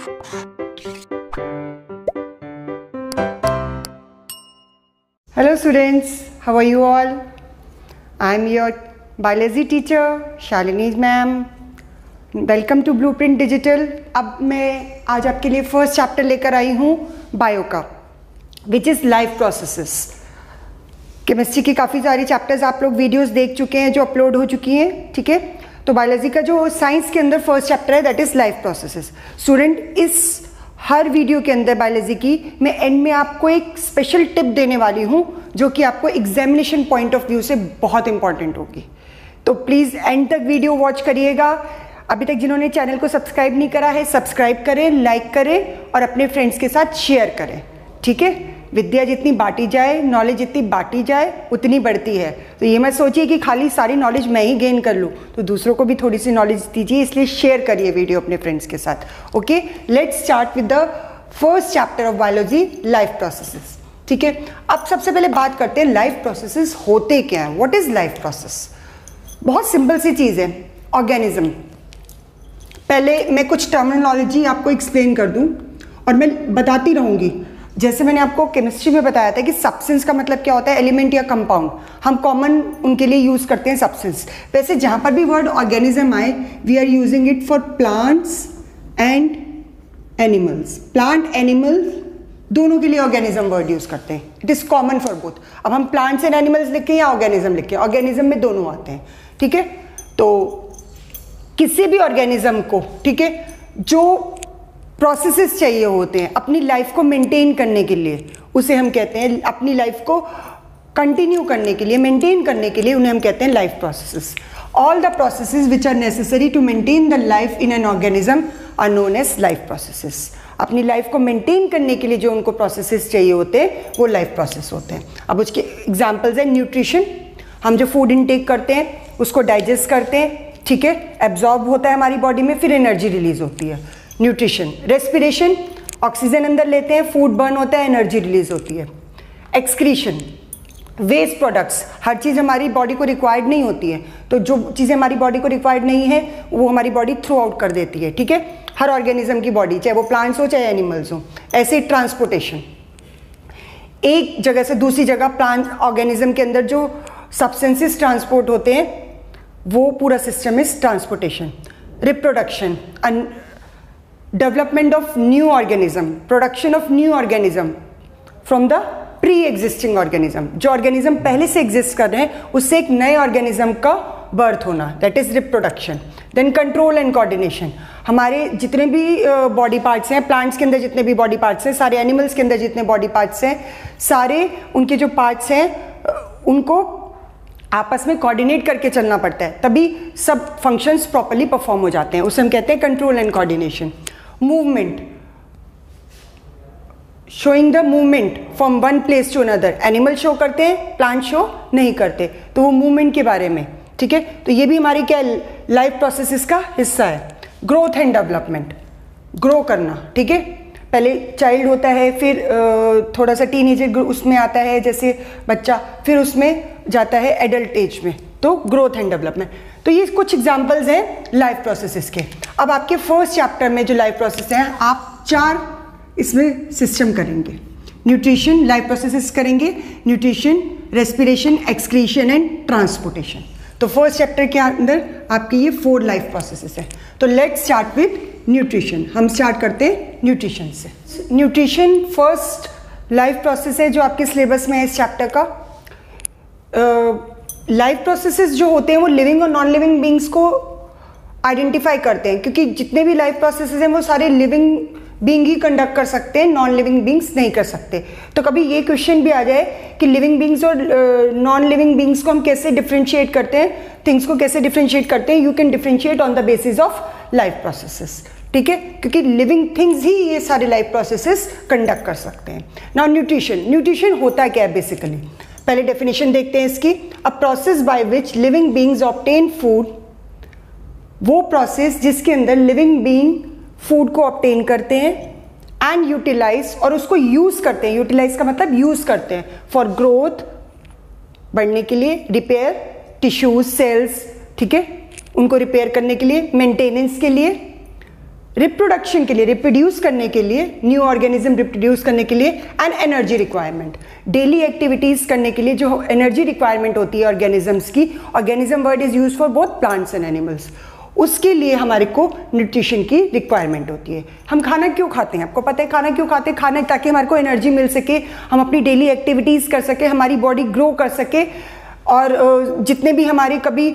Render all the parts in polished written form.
Hello students, how are you all? I am your biology teacher Shalini ma'am. Welcome to Blueprint Digital. अब मैं आज आपके लिए first chapter लेकर आई हूँ बायो का, which is life processes. Chemistry की काफ़ी सारी चैप्टर्स आप लोग वीडियोस देख चुके हैं जो अपलोड हो चुकी हैं, ठीक है। तो बायोलॉजी का जो साइंस के अंदर फर्स्ट चैप्टर है that is life processes. Student, इस हर वीडियो के अंदर बायोलॉजी की मैं एंड में आपको एक स्पेशल टिप देने वाली हूँ जो कि आपको एग्जामिनेशन पॉइंट ऑफ व्यू से बहुत इंपॉर्टेंट होगी। तो प्लीज़ एंड तक वीडियो वॉच करिएगा। अभी तक जिन्होंने चैनल को सब्सक्राइब नहीं करा है, सब्सक्राइब करें, लाइक करें और अपने फ्रेंड्स के साथ शेयर करें, ठीक है। विद्या जितनी बांटी जाए, नॉलेज जितनी बांटी जाए उतनी बढ़ती है। तो ये मत सोचिए कि खाली सारी नॉलेज मैं ही गेन कर लूँ, तो दूसरों को भी थोड़ी सी नॉलेज दीजिए, इसलिए शेयर करिए वीडियो अपने फ्रेंड्स के साथ। Okay, let's start with the first chapter of biology, life processes, ठीक है। अब सबसे पहले बात करते हैं लाइफ प्रोसेसेस होते क्या हैं। What is life process? बहुत सिंपल सी चीज़ है, ऑर्गेनिज्म। पहले मैं कुछ टर्मिनोलॉजी आपको एक्सप्लेन कर दूं और मैं बताती रहूंगी। जैसे मैंने आपको केमिस्ट्री में बताया था कि सब्सटेंस का मतलब क्या होता है, एलिमेंट या कंपाउंड। हम कॉमन उनके लिए यूज करते हैं सब्सटेंस। वैसे जहां पर भी वर्ड ऑर्गेनिज्म आए, we are using it for plants and animals. Plant animal दोनों के लिए ऑर्गेनिज्म वर्ड यूज करते हैं। It is common for both. अब हम प्लांट्स एंड एनिमल्स लिखें या ऑर्गेनिज्म लिखें, ऑर्गेनिज्म में दोनों आते हैं, ठीक है। तो किसी भी ऑर्गेनिज्म को, ठीक है, जो प्रोसेसेस चाहिए होते हैं अपनी लाइफ को मेंटेन करने के लिए, उसे हम कहते हैं, अपनी लाइफ को कंटिन्यू करने के लिए, मेंटेन करने के लिए, उन्हें हम कहते हैं life processes. All the processes which are necessary to maintain the life in an organism are known as life processes. अपनी लाइफ को मेंटेन करने के लिए जो उनको प्रोसेसेस चाहिए होते हैं वो लाइफ प्रोसेस होते हैं। अब उसके एग्जाम्पल्स हैं न्यूट्रिशन। हम जो फूड इनटेक करते हैं उसको डाइजेस्ट करते हैं, ठीक है, एब्जॉर्ब होता है हमारी बॉडी में, फिर एनर्जी रिलीज होती है, न्यूट्रिशन। रेस्पिरेशन, ऑक्सीजन अंदर लेते हैं, फूड बर्न होता है, एनर्जी रिलीज होती है। Excretion, waste products. हर चीज़ हमारी बॉडी को रिक्वायर्ड नहीं होती है, तो जो चीज़ें हमारी बॉडी को रिक्वायर्ड नहीं है वो हमारी बॉडी थ्रू आउट कर देती है, ठीक है। हर ऑर्गेनिज्म की बॉडी, चाहे वो प्लांट्स हो चाहे एनिमल्स हो। ऐसे ट्रांसपोर्टेशन, एक जगह से दूसरी जगह प्लांट ऑर्गेनिज्म के अंदर जो सब्सटेंसेस ट्रांसपोर्ट होते हैं वो पूरा system is transportation. Reproduction, development of new organism, production of new organism from the pre existing organism. जो ऑर्गेनिज्म पहले से एग्जिस्ट कर रहे हैं उससे एक नए ऑर्गेनिज्म का बर्थ होना, that is reproduction. Then control and coordination. हमारे जितने भी बॉडी पार्ट्स हैं, प्लांट्स के अंदर जितने भी बॉडी पार्ट्स हैं, सारे एनिमल्स के अंदर जितने बॉडी पार्ट्स हैं, सारे उनके जो पार्ट्स हैं उनको आपस में कोऑर्डिनेट करके चलना पड़ता है, तभी सब फंक्शंस प्रॉपर्ली परफॉर्म हो जाते हैं। उसे हम कहते हैं control and coordination. Movement, showing the movement from one place to another. Animal show करते हैं, प्लांट शो नहीं करते, तो वो मूवमेंट के बारे में, ठीक है। तो ये भी हमारी क्या लाइफ प्रोसेसेस का हिस्सा है। ग्रोथ एंड डेवलपमेंट, ग्रो करना, ठीक है। पहले चाइल्ड होता है, फिर थोड़ा सा टीनेजर उसमें आता है जैसे बच्चा, फिर उसमें जाता है एडल्ट एज में, तो ग्रोथ एंड डेवलपमेंट। तो ये कुछ एग्जांपल्स हैं लाइफ प्रोसेसेस के। अब आपके फर्स्ट चैप्टर में जो लाइफ प्रोसेस हैं, आप 4 इसमें सिस्टम करेंगे। न्यूट्रिशन, लाइफ प्रोसेसेस करेंगे, nutrition, respiration, excretion and transportation. तो फर्स्ट चैप्टर के अंदर आपकी ये 4 लाइफ प्रोसेसेस है। तो लेट्स स्टार्ट विद न्यूट्रिशन। हम स्टार्ट करते हैं न्यूट्रिशन से। न्यूट्रिशन फर्स्ट लाइफ प्रोसेस है जो आपके सिलेबस में है इस चैप्टर का। लाइफ प्रोसेसेस जो होते हैं वो लिविंग और नॉन लिविंग बींग्स को आइडेंटिफाई करते हैं, क्योंकि जितने भी लाइफ प्रोसेसेस हैं वो सारे लिविंग बींग ही कंडक्ट कर सकते हैं, नॉन लिविंग बींग्स नहीं कर सकते। तो कभी ये क्वेश्चन भी आ जाए कि लिविंग बींग्स और नॉन लिविंग बींग्स को हम कैसे डिफ्रेंशिएट करते हैं, थिंग्स को कैसे डिफ्रेंशिएट करते हैं, you can differentiate on the basis of life processes, ठीक है, क्योंकि लिविंग थिंग्स ही ये सारे लाइफ प्रोसेसेस कंडक्ट कर सकते हैं। नाउ न्यूट्रिशन, न्यूट्रिशन होता क्या है बेसिकली, पहले डेफिनेशन देखते हैं इसकी। A process by which living beings obtain food, वो प्रोसेस जिसके अंदर लिविंग बींग फूड को ऑब्टेन करते हैं एंड यूटिलाइज, और उसको यूज करते हैं। यूटिलाइज का मतलब यूज करते हैं फॉर ग्रोथ, बढ़ने के लिए, रिपेयर टिश्यूज, सेल्स, ठीक है, उनको रिपेयर करने के लिए, मेंटेनेंस के लिए, रिप्रोडक्शन के लिए, रिप्रोड्यूस करने के लिए, न्यू ऑर्गेनिज्म रिप्रोड्यूस करने के लिए, and energy requirement, daily activities करने के लिए जो एनर्जी रिक्वायरमेंट होती है ऑर्गेनिजम्स की, organism word is use for both plants and animals, उसके लिए हमारे को न्यूट्रिशन की रिक्वायरमेंट होती है। हम खाना क्यों खाते हैं, आपको पता है खाना क्यों खाते हैं? खाना ताकि हमारे को एनर्जी मिल सके, हम अपनी डेली एक्टिविटीज़ कर सके, हमारी बॉडी ग्रो कर सके, और जितने भी हमारी कभी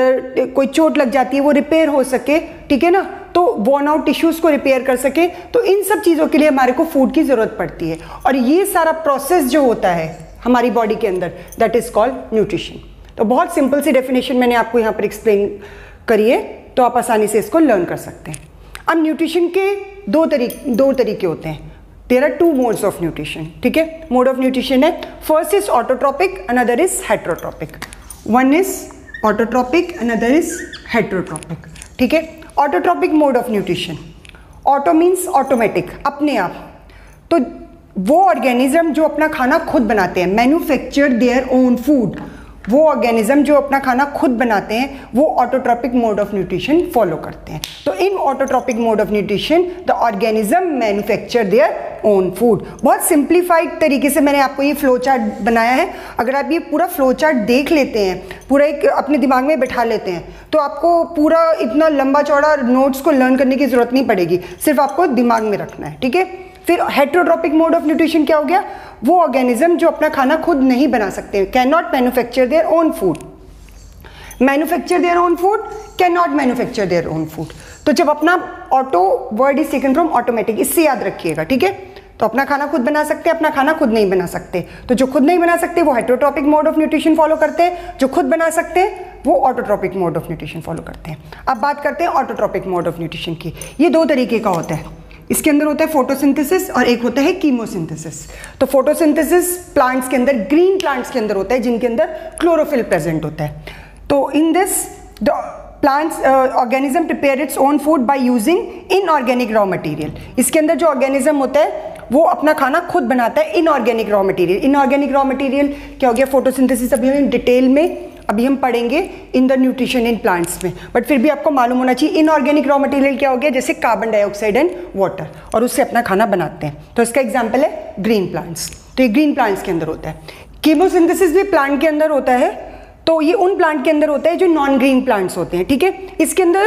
कोई चोट लग जाती है वो रिपेयर हो सके, ठीक है ना, तो वॉर्न आउट टिश्यूज़ को रिपेयर कर सके। तो इन सब चीज़ों के लिए हमारे को फूड की ज़रूरत पड़ती है, और ये सारा प्रोसेस जो होता है हमारी बॉडी के अंदर, दैट इज़ कॉल्ड न्यूट्रिशन। तो बहुत सिंपल सी डेफिनेशन मैंने आपको यहाँ पर एक्सप्लेन करी है, तो आप आसानी से इसको लर्न कर सकते हैं। अब न्यूट्रिशन के दो तरीके होते हैं। There are two modes of nutrition, ठीक है। मोड ऑफ न्यूट्रिशन है, first is autotrophic, another is heterotrophic. One is autotrophic, another is heterotrophic, ठीक है। Autotrophic mode of nutrition, auto means automatic, अपने आप। तो वो ऑर्गेनिज्म जो अपना खाना खुद बनाते हैं, मैन्युफैक्चर देयर ओन फूड, वो ऑर्गेनिज्म जो अपना खाना खुद बनाते हैं वो autotrophic mode of nutrition follow करते हैं। तो in autotrophic mode of nutrition the organism manufacture their own food. बहुत सिंप्लीफाइड तरीके से मैंने आपको ये फ्लो चार्ट बनाया है। अगर आप ये पूरा फ्लो चार्ट देख लेते हैं, पूरा एक अपने दिमाग में बैठा लेते हैं, तो आपको पूरा इतना लंबा चौड़ा नोट्स को लर्न करने की जरूरत नहीं पड़ेगी, सिर्फ आपको दिमाग में रखना है, ठीक है। फिर हेटेरोट्रॉपिक मोड ऑफ न्यूट्रिशन क्या हो गया? वो ऑर्गेनिज्म जो अपना खाना खुद नहीं बना सकते, can not manufacture their own food, manufacture their own food, can not manufacture their own food. तो जब अपना auto word is taken from automatic, इससे याद रखिएगा, ठीक है। तो अपना खाना खुद बना सकते हैं, अपना खाना खुद नहीं बना सकते। तो जो खुद नहीं बना सकते वो heterotrophic mode of nutrition follow करते हैं, जो खुद बना सकते हैं वो autotrophic mode of nutrition follow करते हैं। अब बात करते हैं ऑटोट्रॉपिक मोड ऑफ न्यूट्रिशन की। ये दो तरीके का होता है, इसके अंदर होता है फोटोसिंथेसिस और एक होता है कीमोसिंथेसिस। तो फोटोसिंथेसिस प्लांट्स के अंदर, ग्रीन प्लांट्स के अंदर होता है जिनके अंदर क्लोरोफिल प्रेजेंट होता है। तो in this the plants organism prepare its own food by using inorganic raw material. इसके अंदर जो ऑर्गेनिज्म होता है वो अपना खाना खुद बनाता है inorganic raw material. Inorganic raw material क्या हो गया? फोटोसिंथेसिस अभी हम डिटेल में अभी हम पढ़ेंगे in the nutrition in plants में, बट फिर भी आपको मालूम होना चाहिए इनऑर्गेनिक रॉ मटेरियल क्या हो गया, जैसे कार्बन डाइऑक्साइड एंड वाटर, और उससे अपना खाना बनाते हैं। तो इसका एग्जांपल है ग्रीन प्लांट्स। तो ये ग्रीन प्लांट्स के अंदर होता है। कीमोसिंथेसिस भी प्लांट के अंदर होता है, तो ये उन प्लांट के अंदर होता है जो नॉन ग्रीन प्लांट्स होते हैं, ठीक है। इसके अंदर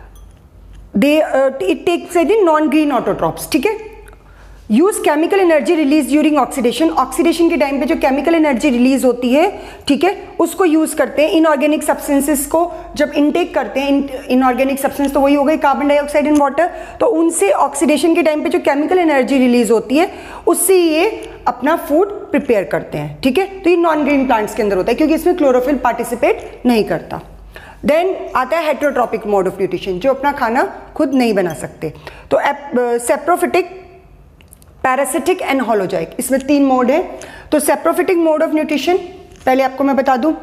it takes non green autotrophs, ठीक है। Use chemical energy release during oxidation, oxidation के टाइम पे जो केमिकल एनर्जी रिलीज होती है, ठीक है, उसको यूज करते हैं। इनऑर्गेनिक सब्सटेंसेस को जब इनटेक करते हैं, इनऑर्गेनिक सब्सटेंस तो वही हो गई कार्बन डाइऑक्साइड एंड वाटर, तो उनसे ऑक्सीडेशन के टाइम पे जो केमिकल एनर्जी रिलीज होती है उससे ये अपना फूड प्रिपेयर करते हैं, ठीक है। तो ये नॉन ग्रीन प्लांट्स के अंदर होता है क्योंकि इसमें क्लोरोफिल पार्टिसिपेट नहीं करता। देन आता है हेटेरोट्रॉपिक मोड ऑफ न्यूट्रिशन, जो अपना खाना खुद नहीं बना सकते। तो सेप्रोफिटिक, पैरासिटिक एंड होलोजाइक, इसमें तीन मोड है। तो सेप्रोफिटिक मोड ऑफ न्यूट्रिशन पहले आपको मैं बता दूं,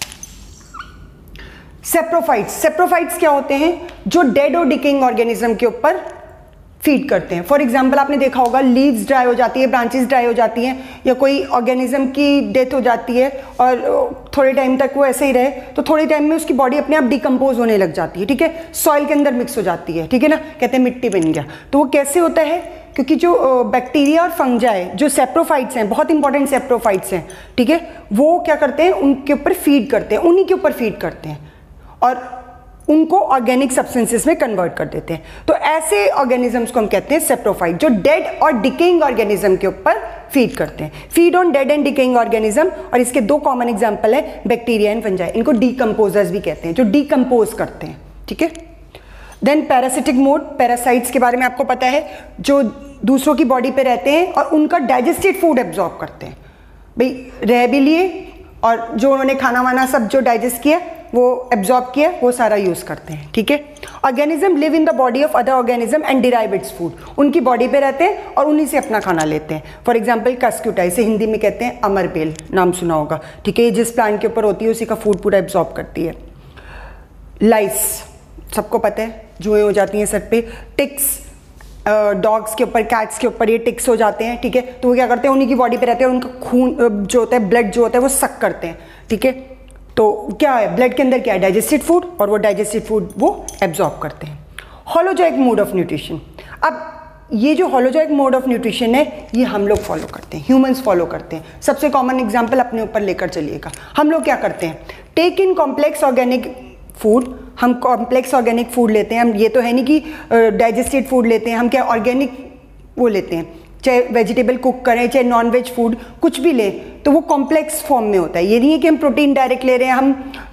सेप्रोफाइट्स क्या होते हैं? जो डेड और डिकेइंग ऑर्गेनिज्म के ऊपर फीड करते हैं। फॉर एग्जाम्पल आपने देखा होगा लीव्स ड्राई हो जाती है, ब्रांचेस ड्राई हो जाती हैं, या कोई ऑर्गेनिज्म की डेथ हो जाती है और थोड़े टाइम तक वो ऐसे ही रहे, तो थोड़े टाइम में उसकी बॉडी अपने आप डिकम्पोज होने लग जाती है, ठीक है, सॉइल के अंदर मिक्स हो जाती है, ठीक है ना, कहते हैं मिट्टी बन गया। तो वो कैसे होता है? क्योंकि जो बैक्टीरिया और फंजाई जो सेप्रोफाइट्स हैं, बहुत इंपॉर्टेंट सेप्रोफाइट्स हैं, ठीक है, वो क्या करते हैं? उनके ऊपर फीड करते हैं, उन्हीं के ऊपर फीड करते हैं और उनको ऑर्गेनिक सब्सटेंसेस में कन्वर्ट कर देते हैं। तो ऐसे ऑर्गेनिजम्स को हम कहते हैं सेप्रोफाइट, जो डेड और डिकेइंग ऑर्गेनिज्म के ऊपर फीड करते हैं। Feed on dead and decaying organism, और इसके दो कॉमन एग्जांपल है बैक्टीरिया एंड फंजाई। इनको डीकम्पोजर्स भी कहते हैं, जो डीकम्पोज करते हैं, ठीक है। देन पैरासिटिक मोड, पैरासाइट्स के बारे में आपको पता है, जो दूसरों की बॉडी पे रहते हैं और उनका डाइजेस्टेड फूड एब्जॉर्ब करते हैं। भाई रह भी लिए और जो उन्होंने खाना वाना सब जो डाइजेस्ट किया वो एब्जॉर्ब किया, वो सारा यूज करते हैं, ठीक है। Organism live in the body of other organism and derive its food, उनकी बॉडी पे रहते हैं और उन्हीं से अपना खाना लेते हैं। फॉर एग्जाम्पल कस्क्यूटा, इसे हिंदी में कहते हैं अमरबेल, नाम सुना होगा, ठीक है। जिस प्लांट के ऊपर होती है उसी का फूड पूरा एब्जॉर्ब करती है। लाइस सबको पता है, जुएं हो जाती हैं सर पे। टिक्स, डॉग्स के ऊपर, कैट्स के ऊपर ये टिक्स हो जाते हैं, ठीक है। तो वो क्या करते हैं? उन्हीं की बॉडी पे रहते हैं और उनका खून जो होता है, ब्लड जो होता है वो सक करते हैं, ठीक है। तो क्या है ब्लड के अंदर? क्या है? डाइजेस्टेड फूड, और वो डाइजेस्टेड फूड वो एब्जॉर्ब करते हैं। Holozoic mode of nutrition. अब ये जो होलोजोइक मोड ऑफ न्यूट्रिशन है ये हम लोग फॉलो करते हैं, ह्यूमंस फॉलो करते हैं। सबसे कॉमन एग्जांपल अपने ऊपर लेकर चलिएगा। हम लोग क्या करते हैं, take in complex organic food. हम कॉम्प्लेक्स ऑर्गेनिक फूड लेते हैं। हम ये तो है नहीं कि डाइजेस्टेड फूड लेते हैं, हम क्या ऑर्गेनिक वो लेते हैं। चाहे वेजिटेबल कुक करें, चाहे नॉन वेज फूड कुछ भी लें तो वो कॉम्प्लेक्स फॉर्म में होता है। ये नहीं है कि हम प्रोटीन डायरेक्ट ले रहे हैं, हम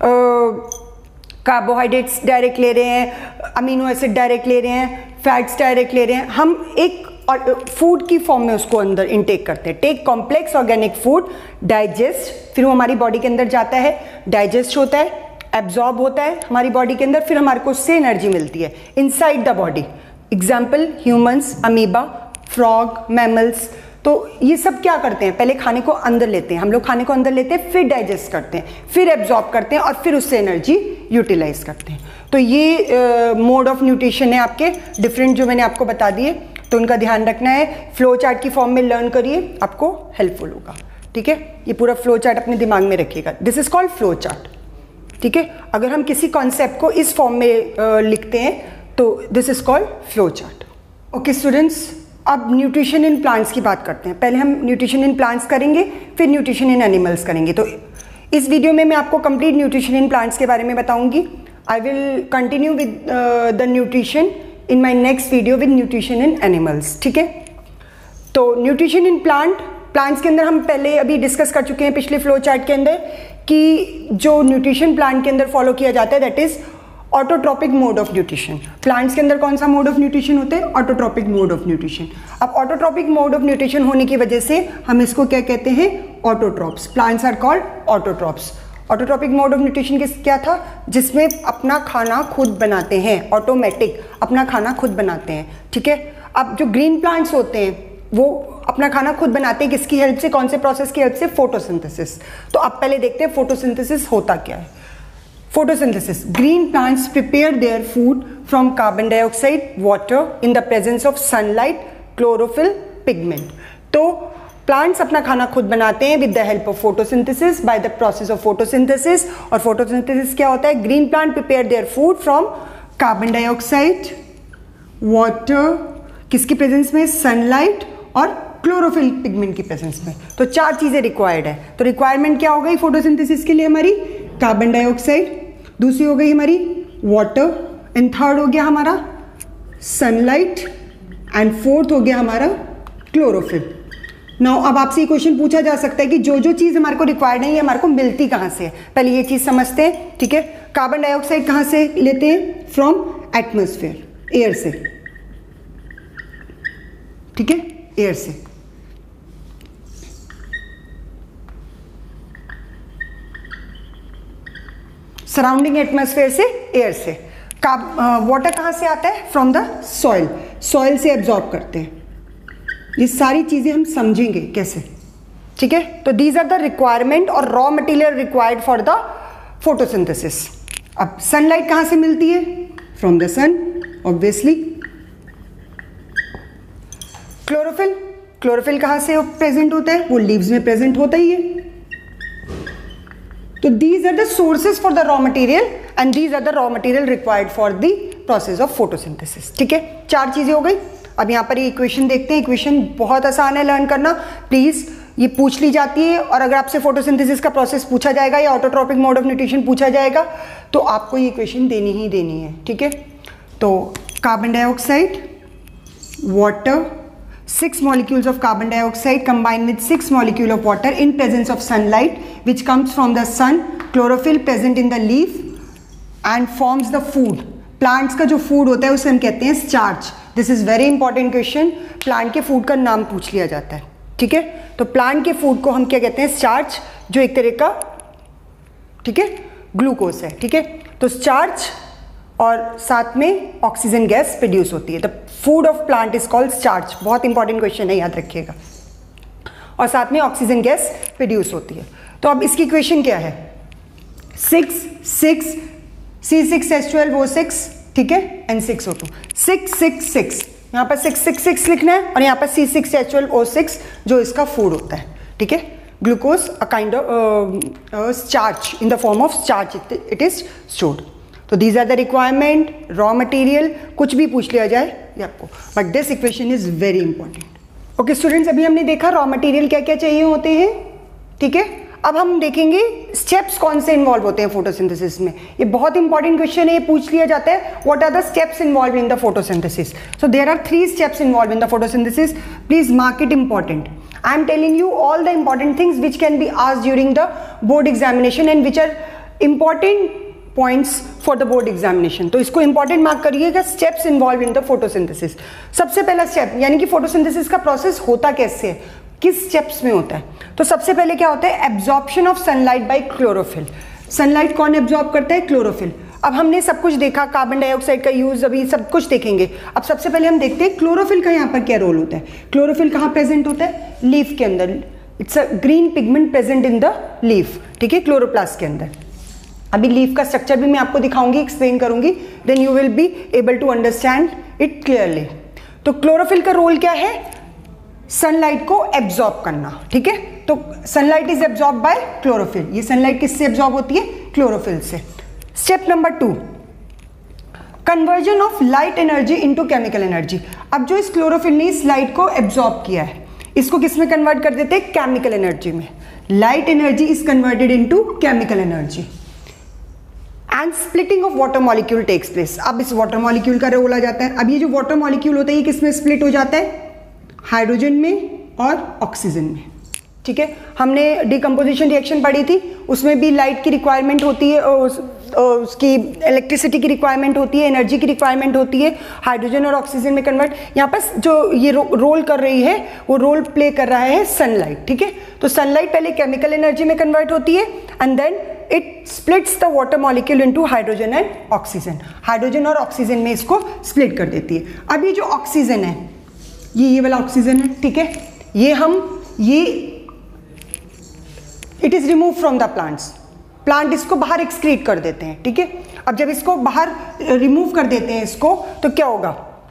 कार्बोहाइड्रेट्स डायरेक्ट ले रहे हैं, अमीनो एसिड डायरेक्ट ले रहे हैं, फैट्स डायरेक्ट ले रहे हैं। हम एक फूड की फॉर्म में उसको अंदर इनटेक करते हैं। Take complex organic food, digest, फिर वो हमारी बॉडी के अंदर जाता है, डाइजेस्ट होता है, एब्जॉर्ब होता है हमारी बॉडी के अंदर, फिर हमारे को उससे एनर्जी मिलती है inside the body. Example humans, amoeba, frog, mammals. तो ये सब क्या करते हैं, पहले खाने को अंदर लेते हैं, हम लोग खाने को अंदर लेते हैं, फिर डाइजेस्ट करते हैं, फिर एब्जॉर्ब करते हैं और फिर उससे एनर्जी यूटिलाइज करते हैं। तो ये मोड ऑफ न्यूट्रिशन है आपके डिफरेंट जो मैंने आपको बता दिए, तो उनका ध्यान रखना है। फ्लो चार्ट की फॉर्म में लर्न करिए, आपको हेल्पफुल होगा। ठीक है, ये पूरा फ्लो चार्ट अपने दिमाग में रखिएगा। This is called flow chart. ठीक है, अगर हम किसी कॉन्सेप्ट को इस फॉर्म में लिखते हैं तो this is called flow chart. Okay students, अब न्यूट्रिशन इन प्लांट्स की बात करते हैं। पहले हम न्यूट्रिशन इन प्लांट्स करेंगे, फिर न्यूट्रिशन इन एनिमल्स करेंगे। तो इस वीडियो में मैं आपको कंप्लीट न्यूट्रिशन इन प्लांट्स के बारे में बताऊंगी। I will continue with the nutrition in my next video with nutrition in animals. ठीक है, तो न्यूट्रिशन इन प्लांट्स के अंदर हम पहले अभी डिस्कस कर चुके हैं पिछले फ्लो चार्ट के अंदर कि जो न्यूट्रिशन प्लांट के अंदर फॉलो किया जाता है that is autotrophic mode of nutrition. Plants के अंदर कौन सा मोड ऑफ न्यूट्रिशन होता है, ऑटोट्रॉपिक मोड ऑफ न्यूट्रिशन। अब ऑटोट्रॉपिक मोड ऑफ न्यूट्रिशन होने की वजह से हम इसको क्या कहते हैं, autotrophs. Plants are called autotrophs. Autotrophic mode of nutrition क्या था, जिसमें अपना खाना खुद बनाते हैं, ऑटोमेटिक अपना खाना खुद बनाते हैं। ठीक है, अब जो ग्रीन प्लांट्स होते हैं वो अपना खाना खुद बनाते हैं, किसकी हेल्प से, कौन से प्रोसेस की हेल्प से, फोटोसिंथेसिस। तो अब पहले देखते हैं फोटोसिंथेसिस होता क्या है। Photosynthesis, green plants prepare their food from carbon dioxide, water in the presence of sunlight, chlorophyll, pigment. तो प्लांट्स अपना खाना खुद बनाते हैं with the help of photosynthesis, by the process of photosynthesis. और फोटोसिंथेसिस क्या होता है, green plant prepare their food from carbon dioxide, water, किसकी प्रेजेंस में, सनलाइट और क्लोरोफिल पिगमेंट की प्रेजेंस में। तो चार चीजें रिक्वायर्ड है। तो रिक्वायरमेंट क्या हो गई फोटोसिंथेसिस के लिए हमारी, कार्बन डाइऑक्साइड, दूसरी हो गई हमारी वाटर, एंड थर्ड हो गया हमारा सनलाइट, एंड फोर्थ हो गया हमारा क्लोरोफिल। नाउ अब आपसे ये क्वेश्चन पूछा जा सकता है कि जो जो चीज हमारे को रिक्वायर्ड है ये हमारे को मिलती कहाँ से है। पहले ये चीज समझते हैं। ठीक है, कार्बन डाइऑक्साइड कहाँ से लेते हैं, फ्रॉम एटमॉस्फेयर, एयर से। ठीक है, एयर से। सराउंडिंग एटमॉस्फेयर से, एयर से। वाटर कहाँ से आता है, फ्रॉम द सॉइल, सॉइल से एब्जॉर्ब करते हैं। ये सारी चीजें हम समझेंगे कैसे। ठीक है, तो दीज आर द रिक्वायरमेंट और raw material required for the photosynthesis. अब सनलाइट कहाँ से मिलती है, from the sun obviously. Chlorophyll, chlorophyll कहाँ से प्रेजेंट होता है, वो लीव्स में प्रेजेंट होता ही है। तो these are the sources for the raw material and these are the raw material required for the process of photosynthesis। ठीक है, चार चीजें हो गई। अब यहाँ पर ये इक्वेशन देखते हैं। इक्वेशन बहुत आसान है लर्न करना, प्लीज ये पूछ ली जाती है। और अगर आपसे फोटोसिंथेसिस का प्रोसेस पूछा जाएगा या ऑटोट्रॉपिक मोड ऑफ न्यूट्रिशन पूछा जाएगा तो आपको ये इक्वेशन देनी ही देनी है। ठीक है, तो carbon dioxide, water, 6 molecules of carbon dioxide combined with 6 molecules of water in presence of sunlight which comes from the sun, chlorophyll present in the leaf and forms the food। plants का जो food होता है उसे हम कहते हैं starch। this is very important question, plant के food का नाम पूछ लिया जाता है। ठीक है, तो plant के food को हम क्या कहते हैं, starch, जो एक तरह का, ठीक है, ग्लूकोज है। ठीक है, तो starch और साथ में ऑक्सीजन गैस प्रोड्यूस होती है। The food of plant is called starch. बहुत इंपॉर्टेंट क्वेश्चन है, याद रखिएगा। और साथ में ऑक्सीजन गैस प्रोड्यूस होती है। तो अब इसकी इक्वेशन क्या है, 6 6 C6H12O6, ठीक है, N6O2, 6 6 6। यहाँ पर 6 6 6 लिखना है और यहाँ पर C6H12O6 जो इसका फूड होता है। ठीक है, glucose a kind of starch, in the form of starch it is stored. तो these are the requirement, raw material, कुछ भी पूछ लिया जाए ये आपको, but this equation is very important. Okay students, अभी हमने देखा रॉ मटेरियल क्या क्या चाहिए होते हैं, ठीक है। अब हम देखेंगे स्टेप्स कौन से इन्वॉल्व होते हैं फोटोसिंथेसिस में। ये बहुत इंपॉर्टेंट क्वेश्चन है, ये पूछ लिया जाता है, what are the steps involve in the photosynthesis. So there are 3 steps involve in the photosynthesis, please mark it important. I am telling you all the important things which can be asked during the board examination and which are important points for the board examination. तो इसको important mark करिएगा, steps involved in the photosynthesis। सबसे पहला step यानी कि photosynthesis का process होता कैसे है, किस steps में होता है। तो सबसे पहले क्या होता है, absorption of sunlight by chlorophyll। sunlight कौन absorb करता है, chlorophyll। अब हमने सब कुछ देखा, कार्बन डाइऑक्साइड का यूज, अभी सब कुछ देखेंगे। अब सबसे पहले हम देखते हैं क्लोरोफिल का यहाँ पर क्या रोल होता है। क्लोरोफिल कहाँ प्रेजेंट होता है, लीफ के अंदर। It's a green pigment present in the leaf, ठीक है, क्लोरोप्लास्ट के अंदर। अभी लीफ का स्ट्रक्चर भी मैं आपको दिखाऊंगी, एक्सप्लेन करूंगी, then you will be able to understand it clearly. तो क्लोरोफिल का रोल क्या है, सनलाइट को एब्जॉर्ब करना, ठीक है। तो sunlight is absorb by chlorophyll. ये सनलाइट किससे एब्जॉर्ब होती है, क्लोरोफिल से। Step number 2, conversion of light energy into chemical energy. अब जो इस क्लोरोफिल ने इस लाइट को एब्जॉर्ब किया है, इसको किस में कन्वर्ट कर देते हैं, केमिकल एनर्जी में। Light energy is converted into chemical energy and splitting of water molecule takes place. अब इस वाटर मॉलिक्यूल का रोल आ जाता है। अब ये जो वाटर मॉलिक्यूल होता है ये किस में स्प्लिट हो जाता है, हाइड्रोजन में और ऑक्सीजन में, ठीक है। हमने डिकम्पोजिशन रिएक्शन पढ़ी थी, उसमें भी लाइट की रिक्वायरमेंट होती है, उसकी इलेक्ट्रिसिटी की रिक्वायरमेंट होती है, एनर्जी की रिक्वायरमेंट होती है, हाइड्रोजन और ऑक्सीजन में कन्वर्ट। यहाँ पर जो ये रोल कर रही है वो रोल प्ले कर रहा है सनलाइट, ठीक है। तो सनलाइट पहले केमिकल एनर्जी में कन्वर्ट होती है and then it splits the water molecule into hydrogen and oxygen. Hydrogen और ऑक्सीजन में इसको स्प्लिट कर देती है। अब ये जो ऑक्सीजन है, ये वाला ऑक्सीजन है, ठीक है, ये it is remove from the plant इसको बाहर एक्सक्रीट कर देते हैं, ठीक है। अब जब इसको बाहर रिमूव कर देते हैं इसको, तो क्या होगा,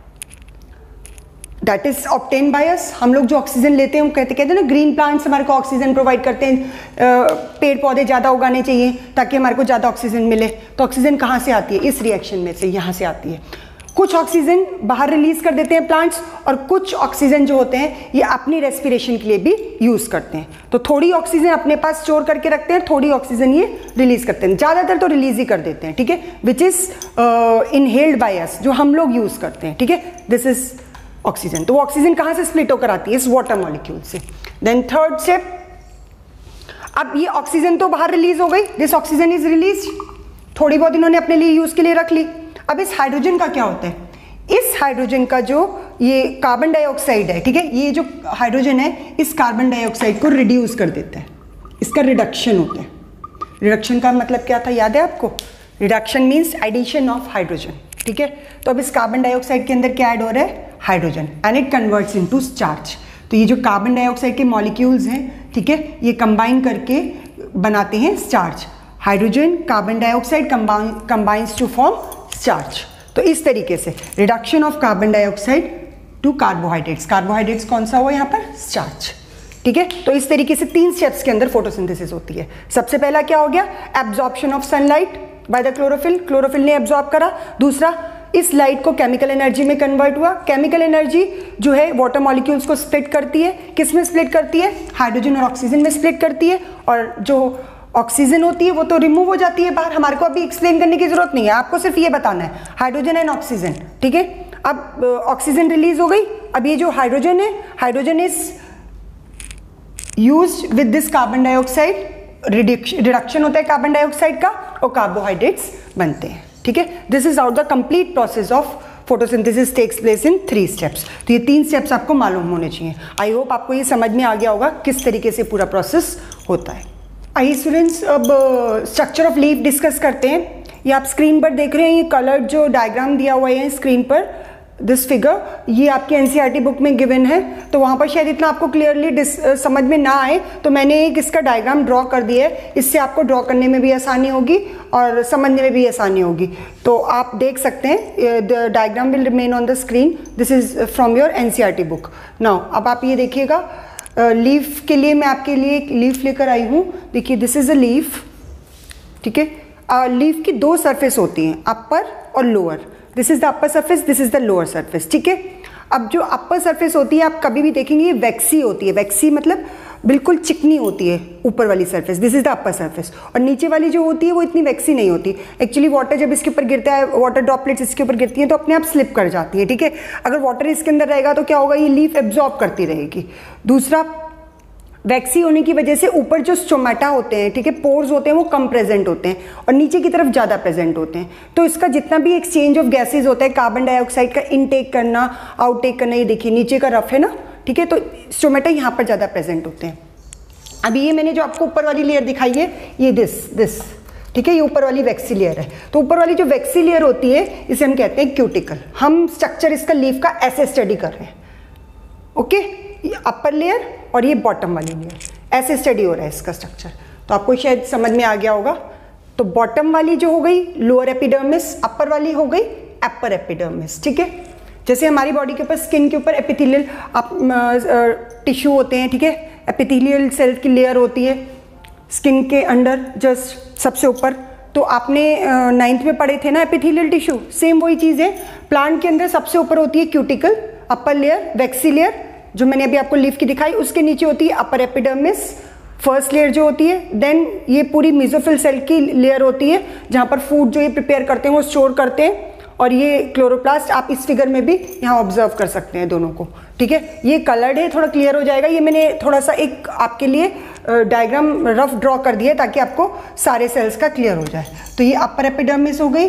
that is obtain by us. हम लोग जो ऑक्सीजन लेते हैं, हम कहते हैं ना, ग्रीन प्लांट्स हमारे को ऑक्सीजन प्रोवाइड करते हैं। पेड़ पौधे ज़्यादा उगाने चाहिए ताकि हमारे को ज़्यादा ऑक्सीजन मिले। तो ऑक्सीजन कहाँ से आती है, इस रिएक्शन में से, यहाँ से आती है। कुछ ऑक्सीजन बाहर रिलीज कर देते हैं प्लांट्स, और कुछ ऑक्सीजन जो होते हैं ये अपनी रेस्पिरेशन के लिए भी यूज करते हैं। तो थोड़ी ऑक्सीजन अपने पास स्टोर करके रखते हैं, थोड़ी ऑक्सीजन ये रिलीज करते हैं। ज़्यादातर तो रिलीज ही कर देते हैं, ठीक है, which is inhaled by us, जो हम लोग यूज करते हैं, ठीक है। This is oxygen. तो वो ऑक्सीजन कहाँ से स्प्लिट होकर आती है, इस वाटर मॉलिक्यूल से। देन थर्ड स्टेप, अब ये ऑक्सीजन तो बाहर रिलीज हो गई, दिस ऑक्सीजन इज रिलीज, थोड़ी बहुत इन्होंने अपने लिए यूज के लिए रख ली। अब इस हाइड्रोजन का क्या होता है, इस हाइड्रोजन का जो ये कार्बन डाइऑक्साइड है, ठीक है, ये जो हाइड्रोजन है इस कार्बन डाइऑक्साइड को रिड्यूस कर देता है, इसका रिडक्शन होता है। रिडक्शन का मतलब क्या था, याद है आपको, reduction means addition of hydrogen, ठीक है। तो अब इस कार्बन डाइऑक्साइड के अंदर क्या ऐड हो रहा है, hydrogen, and it converts into starch. तो ये जो कार्बन डाइऑक्साइड के मॉलिक्यूल्स हैं, ठीक है, ये कंबाइन करके बनाते हैं starch. Hydrogen carbon dioxide combines to form starch. तो इस तरीके से reduction of carbon dioxide to carbohydrates. Carbohydrates कौन सा हुआ यहाँ पर, स्टार्च, ठीक है। तो इस तरीके से 3 स्टेप्स के अंदर फोटोसिंथेसिस होती है। सबसे पहला क्या हो गया, absorption of sunlight by the chlorophyll, chlorophyll ने एब्जॉर्ब करा। दूसरा, इस लाइट को केमिकल एनर्जी में कन्वर्ट हुआ। केमिकल एनर्जी जो है वाटर मॉलिक्यूल्स को स्प्लिट करती है, किस में स्प्लिट करती है, हाइड्रोजन और ऑक्सीजन में स्प्लिट करती है। और जो ऑक्सीजन होती है वो तो रिमूव हो जाती है बाहर, हमारे को अभी एक्सप्लेन करने की जरूरत नहीं है, आपको सिर्फ ये बताना है, हाइड्रोजन एंड ऑक्सीजन, ठीक है। अब ऑक्सीजन रिलीज हो गई, अब ये जो हाइड्रोजन है, hydrogen is used with this carbon dioxide, reduction होता है कार्बन डाइऑक्साइड का और कार्बोहाइड्रेट्स बनते हैं, ठीक है। This is out the complete process of photosynthesis takes place in 3 steps. तो ये 3 स्टेप्स आपको मालूम होने चाहिए। आई होप आपको ये समझ में आ गया होगा किस तरीके से पूरा प्रोसेस होता है। आइए स्टूडेंट्स, अब स्ट्रक्चर ऑफ लीफ डिस्कस करते हैं। ये आप स्क्रीन पर देख रहे हैं, ये कलर्ड जो डायग्राम दिया हुआ है स्क्रीन पर, दिस फिगर, ये आपके एनसीईआरटी बुक में गिवन है। तो वहाँ पर शायद इतना आपको क्लियरली समझ में ना आए, तो मैंने एक इसका डायग्राम ड्रॉ कर दिया है, इससे आपको ड्रॉ करने में भी आसानी होगी और समझने में भी आसानी होगी। तो आप देख सकते हैं, the diagram will remain on the screen. This is from your NCERT book. Now अब आप ये देखिएगा, लीफ के लिए मैं आपके लिए एक लीफ लेकर आई हूँ। देखिए, दिस इज अ लीफ, ठीक है। लीफ की दो सरफेस होती हैं, अपर और lower. This is the upper surface, this is the lower surface, ठीक है। अब जो अपर सरफेस होती है आप कभी भी देखेंगे ये वैक्सी होती है, वैक्सी मतलब बिल्कुल चिकनी होती है ऊपर वाली surface, this is the upper surface. और नीचे वाली जो होती है वो इतनी वैक्सी नहीं होती। एक्चुअली वाटर जब इसके ऊपर गिरता है, वाटर ड्रॉपलेट्स इसके ऊपर गिरती हैं तो अपने आप स्लिप कर जाती है, ठीक है। अगर वाटर इसके अंदर रहेगा तो क्या होगा, ये लीफ एब्जॉर्ब करती रहेगी। दूसरा, वैक्सी होने की वजह से ऊपर जो स्टोमेटा होते हैं, ठीक है, पोर्स होते हैं वो कम प्रेजेंट होते हैं और नीचे की तरफ ज़्यादा प्रेजेंट होते हैं। तो इसका जितना भी एक्सचेंज ऑफ गैसेज होता है, कार्बन डाइऑक्साइड का इनटेक करना, आउटटेक करना, ये देखिए नीचे का रफ है ना, ठीक है, तो स्टोमेटा यहाँ पर ज़्यादा प्रेजेंट होते हैं। अभी ये मैंने जो आपको ऊपर वाली लेयर दिखाई है, ये दिस, ठीक है, ये ऊपर वाली वैक्सी लेयर है। तो ऊपर वाली जो वैक्सी लेयर होती है इसे हम कहते हैं क्यूटिकल। हम स्ट्रक्चर इसका लीफ का ऐसे स्टडी कर रहे हैं, ओके। ये अपर लेयर और ये बॉटम वाली लेयर, ऐसे स्टडी हो रहा है इसका स्ट्रक्चर। तो आपको शायद समझ में आ गया होगा। तो बॉटम वाली जो हो गई लोअर एपिडर्मिस, अपर वाली हो गई अपर एपिडर्मिस, ठीक है। जैसे हमारी बॉडी के ऊपर स्किन के ऊपर एपिथेलियल टिश्यू होते हैं, ठीक है, एपिथेलियल सेल की लेयर होती है स्किन के अंडर जस्ट सबसे ऊपर। तो आपने 9th में पढ़े थे ना एपिथेलियल टिश्यू, सेम वही चीज़ है। प्लांट के अंदर सबसे ऊपर होती है cuticle, upper layer waxy layer जो मैंने अभी आपको लीफ की दिखाई, उसके नीचे होती है अपर एपिडर्मिस फर्स्ट लेयर जो होती है। देन ये पूरी मेसोफिल सेल की लेयर होती है जहाँ पर फूड जो ये प्रिपेयर करते हैं वो स्टोर करते हैं। और ये क्लोरोप्लास्ट आप इस फिगर में भी यहाँ ऑब्जर्व कर सकते हैं दोनों को, ठीक है। ये कलर्ड है, थोड़ा क्लियर हो जाएगा। ये मैंने थोड़ा सा एक आपके लिए डायग्राम रफ ड्रॉ कर दिया ताकि आपको सारे सेल्स का क्लियर हो जाए। तो ये अपर एपिडर्मिस हो गई,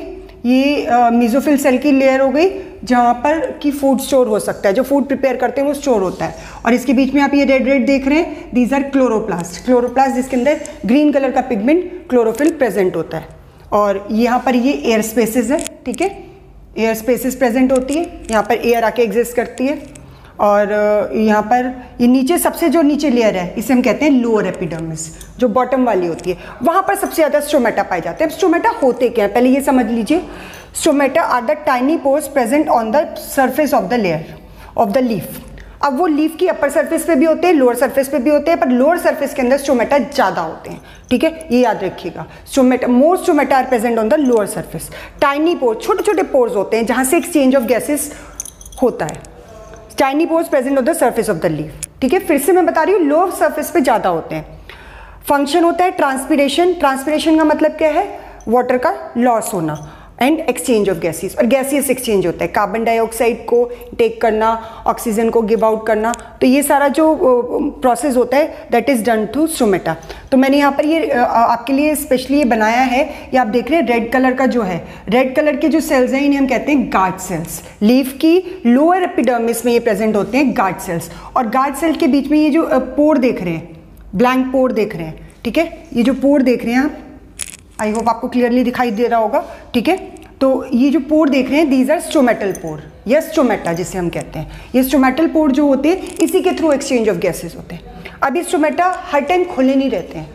ये मेसोफिल सेल की लेयर हो गई जहाँ पर कि फूड स्टोर हो सकता है, जो फूड प्रिपेयर करते हैं वो स्टोर होता है। और इसके बीच में आप ये रेड रेड देख रहे हैं, दीज आर क्लोरोप्लास्ट। क्लोरोप्लास्ट जिसके अंदर ग्रीन कलर का पिगमेंट क्लोरोफिल प्रेजेंट होता है। और यहाँ पर ये एयर स्पेसेस है, ठीक है, एयर स्पेसेस प्रेजेंट होती है, यहाँ पर एयर आके एग्जिस्ट करती है। और यहाँ पर ये नीचे सबसे जो नीचे लेयर है इसे हम कहते हैं लोअर एपिडर्मिस, जो बॉटम वाली होती है, वहाँ पर सबसे ज़्यादा स्टोमेटा पाए जाते हैं। अब स्टोमेटा होते क्या है पहले ये समझ लीजिए। Stomata are the tiny pores present on the surface of the layer of the leaf. अब वो लीफ की अपर सरफेस पे भी होते हैं, लोअर सरफेस पे भी होते हैं, पर लोअर सरफेस के अंदर स्टोमेटा ज़्यादा होते हैं, ठीक है, ये याद रखिएगा। Stomata, more stomata are present on the lower surface. Tiny pores, छोटे छोटे पोर्स होते हैं जहाँ से एक्सचेंज ऑफ गैसेस होता है। Tiny pores present on the surface of the leaf, ठीक है। फिर से मैं बता रही हूँ लोअर सरफेस पे ज़्यादा होते हैं। फंक्शन होता है ट्रांसपिरेशन। ट्रांसपिरेशन का मतलब क्या है, वाटर का लॉस होना एंड एक्सचेंज ऑफ गैसेस। और गैसियस एक्सचेंज होता है, कार्बन डाइऑक्साइड को टेक करना, ऑक्सीजन को गिव आउट करना। तो ये सारा जो प्रोसेस होता है that is done through stomata. तो मैंने यहाँ पर ये आपके लिए स्पेशली ये बनाया है। ये आप देख रहे हैं रेड कलर का जो है, रेड कलर के जो सेल्स हैं इन्हें हम कहते हैं गार्ड सेल्स। लीफ की लोअर एपिडर्मिस में ये प्रेजेंट होते हैं गार्ड सेल्स। और गार्ड सेल के बीच में ये जो पोर देख रहे हैं, ब्लैंक पोर देख रहे हैं, ठीक है, ये जो पोर देख रहे हैं आप, आई होप आपको क्लियरली दिखाई दे रहा होगा, ठीक है। तो ये जो पोर देख रहे हैं दीज आर स्टोमेटल पोर या स्टोमेटा जिसे हम कहते हैं। ये स्टोमेटल पोर जो होते हैं इसी के थ्रू एक्सचेंज ऑफ गैसेस होते हैं। अब ये स्टोमेटा हर टाइम खुले नहीं रहते हैं,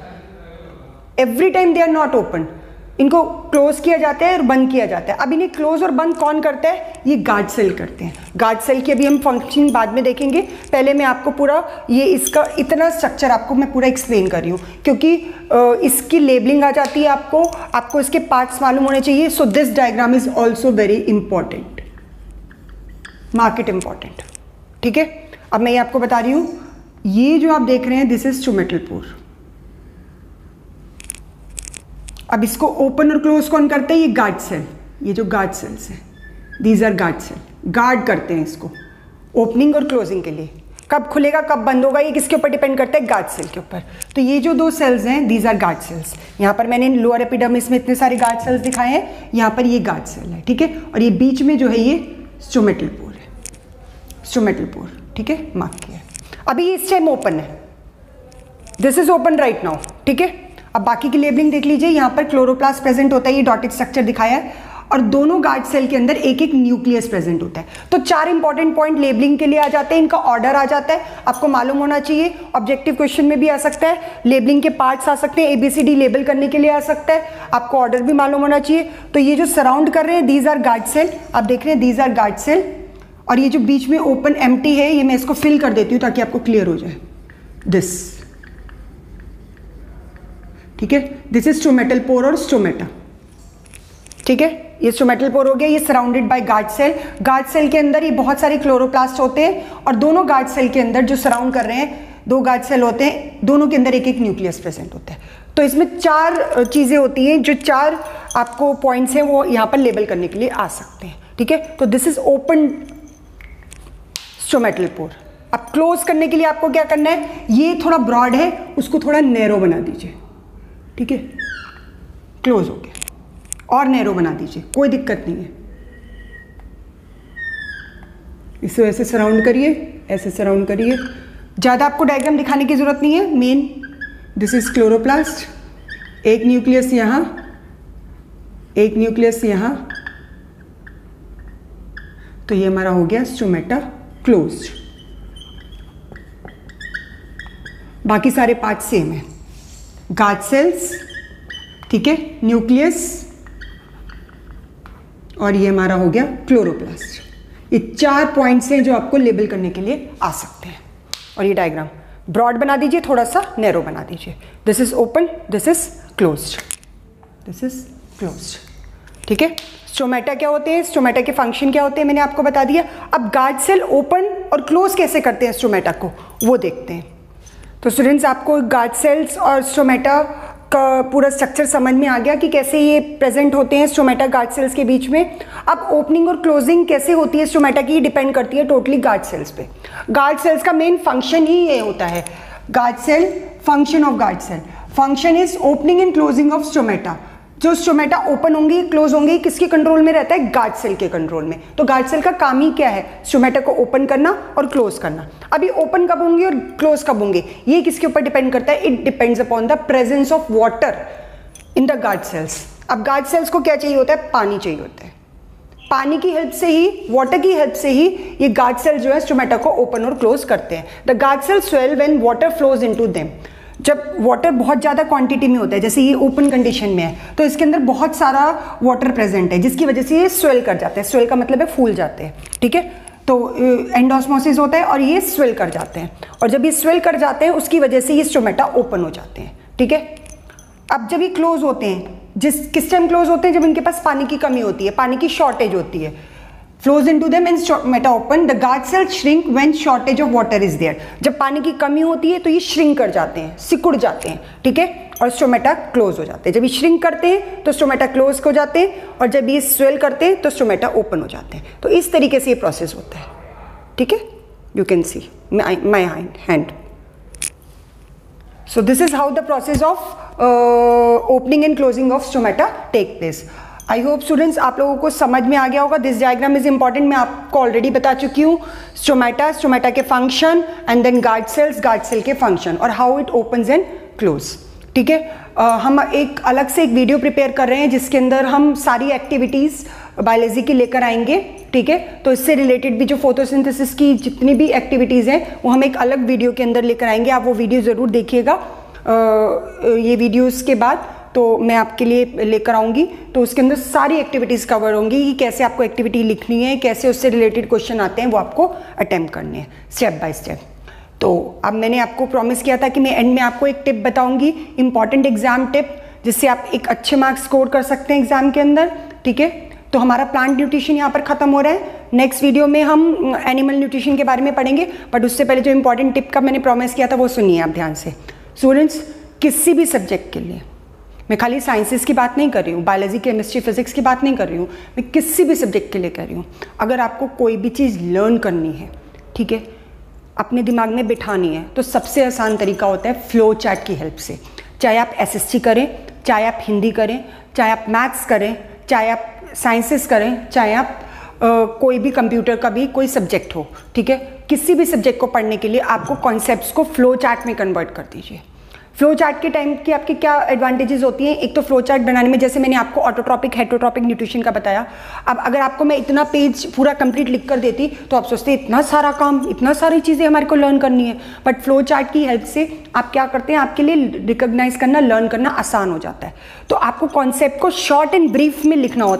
every time they are not open. इनको क्लोज किया जाता है और बंद किया जाता है। अब इन्हें क्लोज और बंद कौन करता है, ये गार्ड सेल करते हैं। गार्ड सेल की अभी हम फंक्शन बाद में देखेंगे, पहले मैं आपको पूरा ये इसका इतना स्ट्रक्चर आपको मैं पूरा एक्सप्लेन कर रही हूँ क्योंकि इसकी लेबलिंग आ जाती है आपको इसके पार्ट्स मालूम होने चाहिए। So this diagram is also very important, market important, ठीक है। अब मैं ये आपको बता रही हूँ, ये जो आप देख रहे हैं दिस इज स्टोमेटल पोर। अब इसको ओपन और क्लोज कौन करते हैं, ये गार्ड सेल। ये जो गार्ड सेल्स हैं these are guard cell, guard करते हैं इसको ओपनिंग और क्लोजिंग के लिए। कब खुलेगा कब बंद होगा ये किसके ऊपर डिपेंड करता है, गार्ड सेल के ऊपर। तो ये जो दो सेल्स हैं दीज आर गार्ड सेल्स। यहाँ पर मैंने लोअर एपिडर्मिस में इतने सारे गार्ड सेल्स दिखाए हैं, यहाँ पर ये गार्ड सेल है, ठीक है। और ये बीच में जो है ये स्टोमेटल पोर है, स्टोमेटल पोर, ठीक है, मार्क किया। अभी इस टाइम ओपन है, this is open right now, ठीक है। अब बाकी की लेबलिंग देख लीजिए, यहाँ पर क्लोरोप्लास्ट प्रेजेंट होता है, ये डॉटेड स्ट्रक्चर दिखाया है, और दोनों गार्ड सेल के अंदर एक एक न्यूक्लियस प्रेजेंट होता है। तो 4 इंपॉर्टेंट पॉइंट लेबलिंग के लिए आ जाते हैं, इनका ऑर्डर आ जाता है, आपको मालूम होना चाहिए। ऑब्जेक्टिव क्वेश्चन में भी आ सकता है, लेबलिंग के पार्ट्स आ सकते हैं, ABCD लेबल करने के लिए आ सकता है, आपको ऑर्डर भी मालूम होना चाहिए। तो ये जो सराउंड कर रहे हैं दीज आर गार्ड सेल, आप देख रहे हैं दीज आर गार्ड सेल। और ये जो बीच में ओपन एम्प्टी है ये मैं इसको फिल कर देती हूँ ताकि आपको क्लियर हो जाए, दिस, ठीक है, दिस इज स्टोमेटल पोर और स्टोमेटा, ठीक है, ये स्टोमेटल पोर हो गया, ये surrounded by guard cell. Guard cell के अंदर ये बहुत सारे क्लोरोप्लास्ट होते हैं और दोनों गार्ड सेल के अंदर जो सराउंड कर रहे हैं, 2 गार्ड सेल होते हैं, दोनों के अंदर एक एक न्यूक्लियस प्रेजेंट होता है। तो इसमें 4 चीज़ें होती हैं, जो 4 आपको पॉइंट्स हैं वो यहाँ पर लेबल करने के लिए आ सकते हैं। ठीक है, तो this is open stomatal pore. अब क्लोज करने के लिए आपको क्या करना है, ये थोड़ा ब्रॉड है, उसको थोड़ा नैरो बना दीजिए। ठीक है, क्लोज हो गया, और नैरो बना दीजिए, कोई दिक्कत नहीं है। इसे ऐसे सराउंड करिए, ऐसे सराउंड करिए। ज़्यादा आपको डायग्राम दिखाने की जरूरत नहीं है। मेन दिस इज क्लोरोप्लास्ट, एक न्यूक्लियस यहाँ, एक न्यूक्लियस यहाँ, तो ये हमारा हो गया स्टोमेटा क्लोज्ड। बाकी सारे पार्ट सेम है, गार्ड सेल्स, ठीक है, न्यूक्लियस, और ये हमारा हो गया क्लोरोप्लास्ट। ये 4 पॉइंट्स हैं जो आपको लेबल करने के लिए आ सकते हैं। और ये डायग्राम ब्रॉड बना दीजिए, थोड़ा सा नैरो बना दीजिए। This is open, this is closed, this is closed. ठीक है, स्टोमेटा क्या होते हैं, स्टोमेटा के फंक्शन क्या होते हैं, मैंने आपको बता दिया। अब गार्ड सेल ओपन और क्लोज कैसे करते हैं स्टोमेटा को, वो देखते हैं। तो स्टूडेंट्स, आपको गार्ड सेल्स और स्टोमेटा का पूरा स्ट्रक्चर समझ में आ गया कि कैसे ये प्रेजेंट होते हैं स्टोमेटा गार्ड सेल्स के बीच में। अब ओपनिंग और क्लोजिंग कैसे होती है स्टोमेटा की, डिपेंड करती है टोटली गार्ड सेल्स पे। गार्ड सेल्स का मेन फंक्शन ही ये होता है, guard cell, function of guard cell, function is opening and closing of stomata. जो स्टोमेटा ओपन होंगी, क्लोज होंगी, किसके कंट्रोल में रहता है, गार्ड सेल के कंट्रोल में। तो गार्ड सेल का काम ही क्या है, स्टोमेटा को ओपन करना और क्लोज करना। अभी ओपन कब होंगे और क्लोज कब होंगे, ये किसके ऊपर डिपेंड करता है, it depends upon the presence of water in the guard cells. अब गार्ड सेल्स को क्या चाहिए होता है, पानी चाहिए होता है। पानी की हेल्प से ही, वाटर की हेल्प से ही ये गार्ड सेल जो है स्टोमेटा को ओपन और क्लोज करते हैं। The guard cell swell when water flows into them. जब वाटर बहुत ज़्यादा क्वांटिटी में होता है, जैसे ये ओपन कंडीशन में है, तो इसके अंदर बहुत सारा वाटर प्रेजेंट है, जिसकी वजह से ये स्वेल कर जाते हैं। स्वेल का मतलब है फूल जाते हैं। ठीक है, तो एंडोस्मोसिस होता है और ये स्वेल कर जाते हैं, और जब ये स्वेल कर जाते हैं उसकी वजह से ये स्टोमेटा ओपन हो जाते हैं। ठीक है, अब जब ये क्लोज होते हैं, किस टाइम क्लोज होते हैं, जब इनके पास पानी की कमी होती है, पानी की शॉर्टेज होती है। flows into them and stomata open. The guard cells shrink when shortage of water is there. जब पानी की कमी होती है तो ये श्रिंक कर जाते हैं, सिकुड़ जाते हैं। ठीक है, और स्टोमेटा क्लोज हो जाते हैं। जब ये श्रिंक करते हैं तो स्टोमेटा क्लोज हो जाते हैं, और जब ये स्वेल करते हैं तो स्टोमेटा ओपन हो जाते हैं। तो इस तरीके से ये प्रोसेस होता है। ठीक है, you can see my hand. So this is how the process of opening and closing of stomata take place. I hope students आप लोगों को समझ में आ गया होगा। दिस डायग्राम इज इंपॉर्टेंट, मैं आपको ऑलरेडी बता चुकी हूँ। स्टोमेटा, स्टोमेटा के function, and then guard cells, guard cell के फंक्शन, और how it opens and close. ठीक है, हम एक अलग से एक वीडियो प्रिपेयर कर रहे हैं जिसके अंदर हम सारी एक्टिविटीज़ बायोलॉजी की लेकर आएंगे। ठीक है, तो इससे रिलेटेड भी जो फोटोसिंथेसिस की जितनी भी एक्टिविटीज़ हैं वो हम एक अलग वीडियो के अंदर लेकर आएंगे। आप वो वीडियो ज़रूर देखिएगा ये वीडियोज़ के बाद, तो मैं आपके लिए लेकर आऊँगी। तो उसके अंदर सारी एक्टिविटीज़ कवर होंगी कि कैसे आपको एक्टिविटी लिखनी है, कैसे उससे रिलेटेड क्वेश्चन आते हैं वो आपको अटेम्प्ट करने हैं स्टेप बाय स्टेप। तो अब मैंने आपको प्रॉमिस किया था कि मैं एंड में आपको एक टिप बताऊंगी, इंपॉर्टेंट एग्जाम टिप, जिससे आप एक अच्छे मार्क्स स्कोर कर सकते हैं एग्जाम के अंदर। ठीक है, तो हमारा प्लांट न्यूट्रिशन यहाँ पर खत्म हो रहा है। नेक्स्ट वीडियो में हम एनिमल न्यूट्रिशन के बारे में पढ़ेंगे, बट उससे पहले जो इंपॉर्टेंट टिप का मैंने प्रॉमिस किया था वो सुनिए आप ध्यान से। स्टूडेंट्स, किसी भी सब्जेक्ट के लिए, मैं खाली साइंसेस की बात नहीं कर रही हूँ, बायोलॉजी, केमिस्ट्री, फिजिक्स की बात नहीं कर रही हूँ, मैं किसी भी सब्जेक्ट के लिए कर रही हूँ। अगर आपको कोई भी चीज़ लर्न करनी है, ठीक है, अपने दिमाग में बिठानी है, तो सबसे आसान तरीका होता है फ्लो चार्ट की हेल्प से। चाहे आप एसएसटी करें, चाहे आप हिंदी करें, चाहे आप मैथ्स करें, चाहे आप साइंसेस करें, चाहे आप कोई भी कंप्यूटर का भी कोई सब्जेक्ट हो। ठीक है, किसी भी सब्जेक्ट को पढ़ने के लिए आपको कॉन्सेप्ट्स को फ्लो चार्ट में कन्वर्ट कर दीजिए। फ्लो चार्ट के टाइम की आपकी क्या एडवांटेजेस होती हैं, एक तो फ्लो चार्ट बनाने में, जैसे मैंने आपको ऑटोट्रॉपिक हेटरोट्रॉपिक न्यूट्रिशन का बताया। अब अगर आपको मैं इतना पेज पूरा कंप्लीट लिख कर देती तो आप सोचते इतना सारा काम, इतना सारी चीज़ें हमारे को लर्न करनी है, बट फ्लो चार्ट की हेल्प से आप क्या करते हैं, आपके लिए रिकॉग्नाइज करना, लर्न करना आसान हो जाता है। तो आपको कॉन्सेप्ट को शॉर्ट एंड ब्रीफ में लिखना होता है,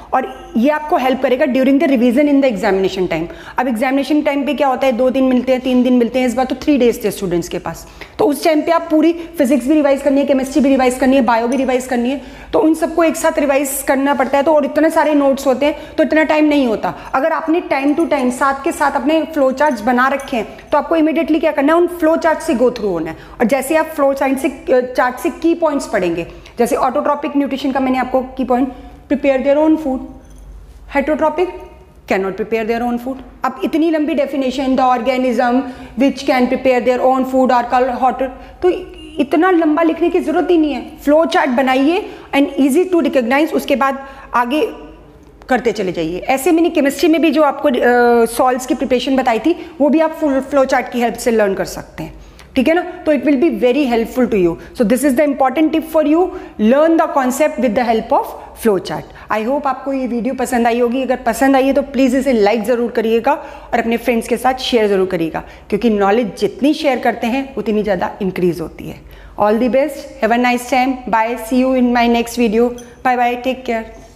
और ये आपको हेल्प करेगा during the revision in the examination time. अब एग्जामिनेशन टाइम पे क्या होता है, 2 दिन मिलते हैं, 3 दिन मिलते हैं, इस बार तो 3 डेज थे स्टूडेंट्स के पास, तो उस टाइम पे आप पूरी फिजिक्स भी रिवाइज करनी है, केमिस्ट्री भी रिवाइज करनी है, बायो भी रिवाइज करनी है, तो उन सबको एक साथ रिवाइज करना पड़ता है। तो और इतने सारे नोट्स होते हैं तो इतना टाइम नहीं होता। अगर आपने टाइम टू टाइम साथ के साथ अपने फ्लो चार्ट्स बना रखे हैं तो आपको इमीडिएटली क्या करना है, उन फ्लो चार्ट से गो थ्रू होना है। और जैसे आप फ्लो चार्ट से की पॉइंट्स पढ़ेंगे, जैसे ऑटोट्रॉपिक न्यूट्रिशन का मैंने आपको key point, prepare their own food, heterotrophic can not prepare their own food. अब इतनी लंबी definition, the organism which can prepare their own food are called hot, तो इतना लंबा लिखने की जरूरत ही नहीं है। फ्लो चार्ट बनाइए एंड इजी टू रिकॉग्नाइज, उसके बाद आगे करते चले जाइए। ऐसे मैंने केमिस्ट्री में भी जो आपको सॉल्ट्स की प्रिपरेशन बताई थी वो भी आप फुल फ्लो चार्ट की हेल्प से लर्न कर सकते हैं, ठीक है ना। तो it will be very helpful to you. So this is the important tip for you, learn the concept with the help of flow chart. I hope आपको ये वीडियो पसंद आई होगी। अगर पसंद आई है तो प्लीज़ इसे लाइक ज़रूर करिएगा और अपने फ्रेंड्स के साथ शेयर ज़रूर करिएगा, क्योंकि नॉलेज जितनी शेयर करते हैं उतनी ज़्यादा इंक्रीज होती है। All the best, have a nice time, bye, see you in my next video, bye bye, take care.